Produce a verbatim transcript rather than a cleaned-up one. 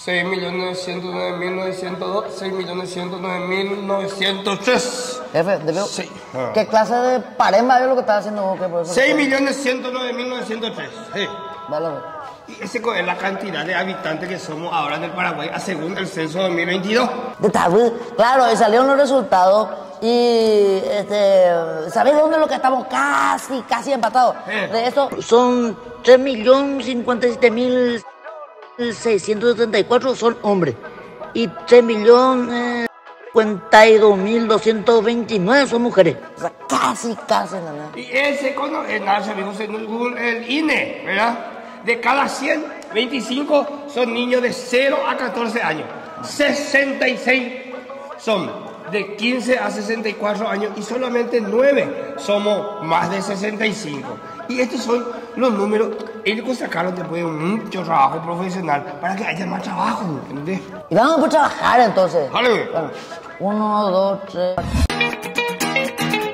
seis millones ciento nueve mil novecientos dos, seis millones ciento nueve mil novecientos tres. Jefe, debe- Sí. Ah. ¿qué clase de parema es lo que estás haciendo vos? ¿Qué, profesor? seis millones ciento nueve mil novecientos tres. Sí. Dale, a ver. Y esa es la cantidad de habitantes que somos ahora en el Paraguay, a según el censo dos mil veintidós. De tabú. Claro, y salieron los resultados y este, ¿sabés dónde es lo que estamos casi, casi empatados? Eh. De eso son tres millones cincuenta y siete mil seiscientos setenta y cuatro son hombres y tres millones cincuenta y dos mil doscientos veintinueve son mujeres. O sea, casi, casi, ¿no? Y ese cono, el, el, el I N E, ¿verdad? De cada cien, veinticinco son niños de cero a catorce años. sesenta y seis son de quince a sesenta y cuatro años y solamente nueve somos más de sesenta y cinco. Y estos son los números. Ellos sacaron después de mucho trabajo profesional para que haya más trabajo, ¿entendés? Y vamos a trabajar entonces. Vale. Bueno, uno, dos, tres.